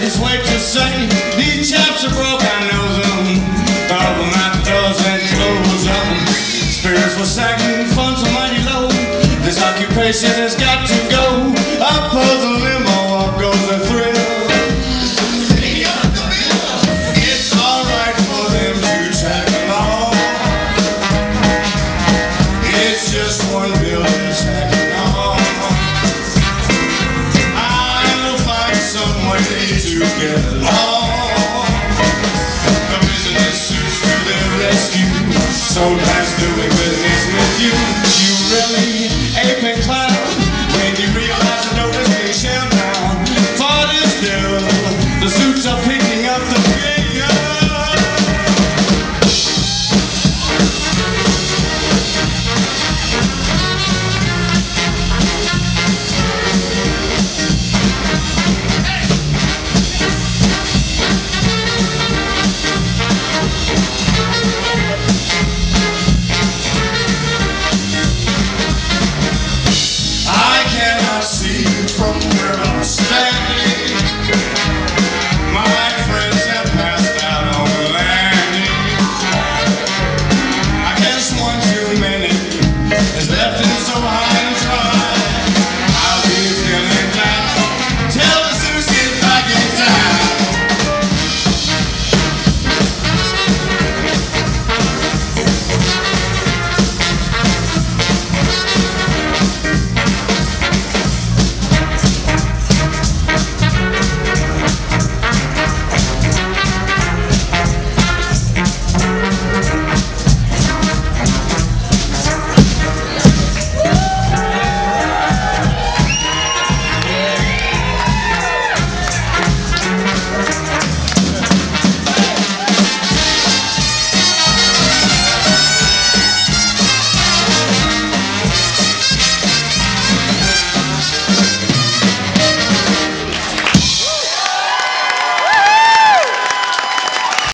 just wait to say these chaps are broke, I know them. All of them at the doors and close up. Spirits were sagging, funds were mighty low. This occupation has got to go. Up pulls the limo, up goes the thrill. It's alright for them to tag along. It's just one building tagging on. I'll find some way to get along. The business suits to their rescue. So nice doing business with you. You really